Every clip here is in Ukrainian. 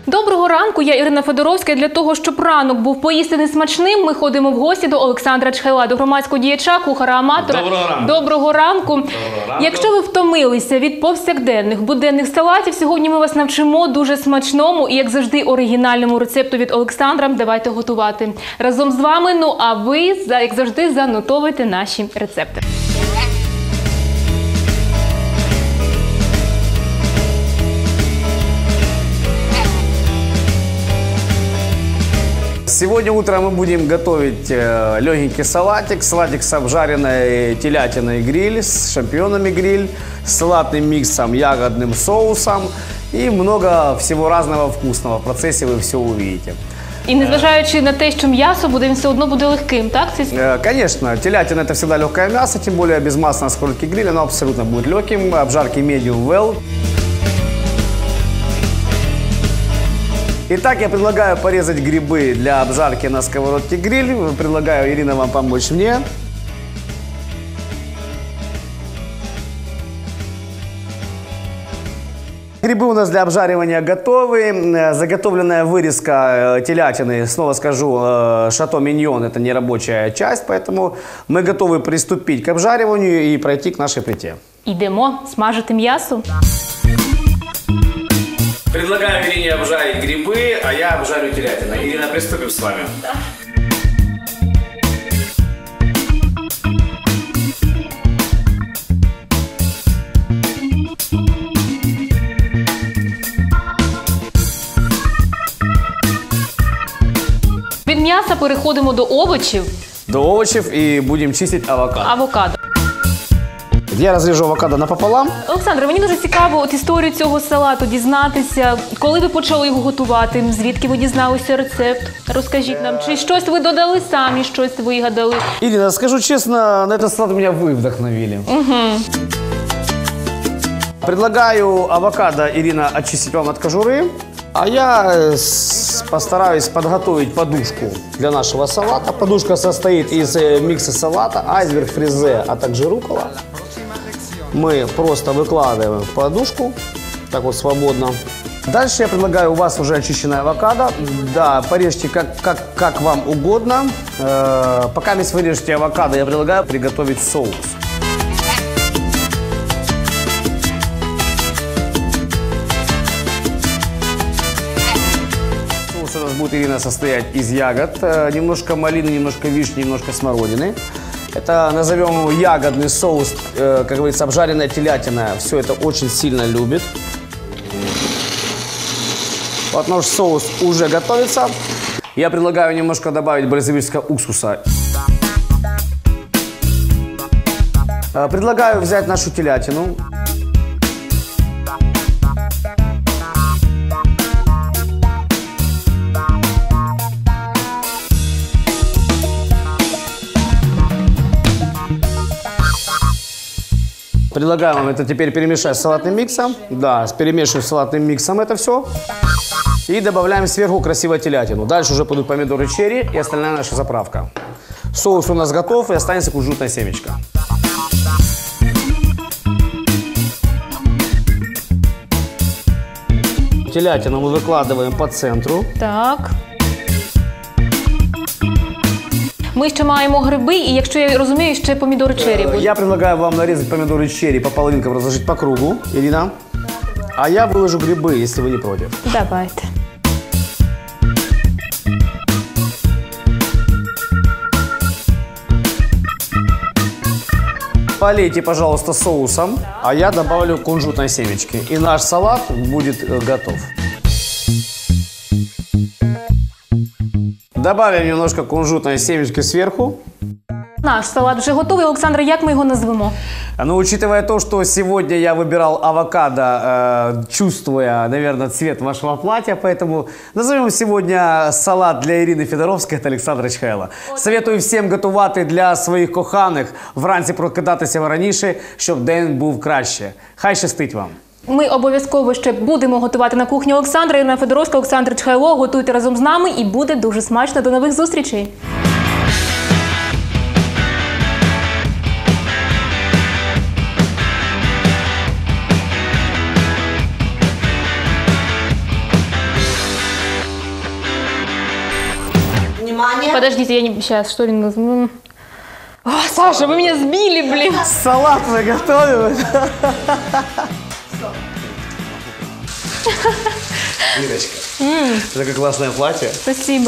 Доброго ранку, я Ірина Федоровська. І для того, щоб ранок був поїстини смачним, ми ходимо в гості до Олександра Чхайла, до громадського діяча, кухара-аматора. Доброго ранку. Доброго ранку. Доброго ранку. Якщо ви втомилися від повсякденних буденних салатів, сьогодні ми вас навчимо дуже смачному і, як завжди, оригінальному рецепту від Олександра. Давайте готувати разом з вами. Ну а ви, як завжди, занотовуйте наші рецепти. Сегодня утром мы будем готовить легенький салатик. Салатик с обжаренной телятиной гриль, с шампиньонами гриль, с салатным миксом, ягодным соусом и много всего разного вкусного. В процессе вы все увидите. І незважаючи на те, що м'ясо буде, він все одно буде легким, так? Конечно, телятина – это всегда легкое мясо, тем более без масла на сковородке гриль, оно абсолютно будет легким. Обжарки medium well. Итак, я предлагаю порезать грибы для обжарки на сковородке гриль. Предлагаю, Ирина, вам помочь мне. Грибы у нас для обжаривания готовы. Заготовленная вырезка телятины, снова скажу, шато миньон – это не рабочая часть, поэтому мы готовы приступить к обжариванию и пройти к нашей плите. Йдемо смажити м'ясо. Предлагаю Ирине обжарить грибы, а я обжарю телятину. Ирина, приступим с вами. Да. Від м'яса переходимо до овочів. До овощів и будем чистить авокадо. Авокадо. Я розріжу авокадо напополам. Олександре, мені дуже цікаво от історію цього салату дізнатися. Коли ви почали його готувати? Звідки ви дізналися рецепт? Розкажіть нам, чи щось ви додали самі, щось вигадали? Ирина, скажу честно, на этот салат меня вы вдохновили. Предлагаю авокадо, Ирина, очистить вам от кожуры. А я постараюсь подготовить подушку для нашего салата. Подушка состоит из микса салата, айсберг, фрезе, а также руккола. Мы просто выкладываем в подушку, так вот свободно. Дальше я предлагаю, у вас уже очищенное авокадо. Да, порежьте как вам угодно. Пока вы режете авокадо, я предлагаю приготовить соус. Соус у нас будет, Ирина, состоять из ягод. Немножко малины, немножко вишни, немножко смородины. Это назовем его ягодный соус, как говорится, обжаренная телятина. Все это очень сильно любит. Вот наш соус уже готовится. Я предлагаю немножко добавить бразильского уксуса. Предлагаю взять нашу телятину. Предлагаю вам это теперь перемешать с салатным миксом. Да, перемешиваем с салатным миксом это все. И добавляем сверху красиво телятину. Дальше уже пойдут помидоры черри и остальная наша заправка. Соус у нас готов, и останется кунжутная семечко. Телятину мы выкладываем по центру. Так. Ми ще маємо гриби, і, якщо я розумію, ще помідори черрі будуть. Я предлагаю вам нарезать помидоры черри по половинкам, разложить по кругу, Ирина. А я выложу грибы, если вы не против. Давайте. Полейте, пожалуйста, соусом, а я добавлю кунжутной семечки. И наш салат будет готов. Добавим немножко кунжутной семечки сверху. Наш салат вже готовий. Олександре, як ми його назвемо? Но учитывая то, что сегодня я выбирал авокадо, чувствуя, наверное, цвет вашего платья, поэтому назовем сегодня салат для Ирины Федоровской от Олександра Чхайла. Советую всім готувати для своїх коханих, вранці прокидатися раніше, щоб день був краще. Хай щастить вам! Ми обов'язково ще будемо готувати на кухні Олександра. Ірина Федоровська, Олександр Чхайло. Готуйте разом з нами і буде дуже смачно. До нових зустрічей! внимание. Подождите, я не... Сейчас, что ли... О, Саша, вы меня сбили, блин. Салат мы готовим. Ирочка, такое классное платье. Спасибо.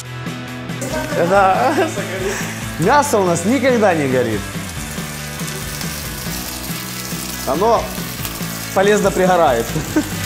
Это мясо у нас никогда не горит. Оно полезно пригорает.